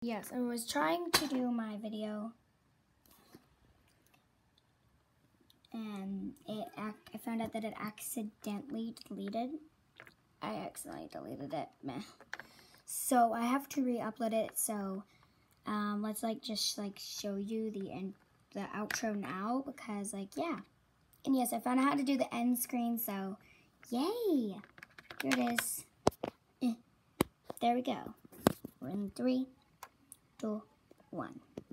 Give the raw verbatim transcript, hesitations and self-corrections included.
Yes, I was trying to do my video, and it I found out that it accidentally deleted. I accidentally deleted it, meh. So I have to re-upload it. So um, let's like just like show you the end, the outro now, because like yeah, and yes, I found out how to do the end screen. So yay! Here it is. Eh. There we go. We're in three, two, one.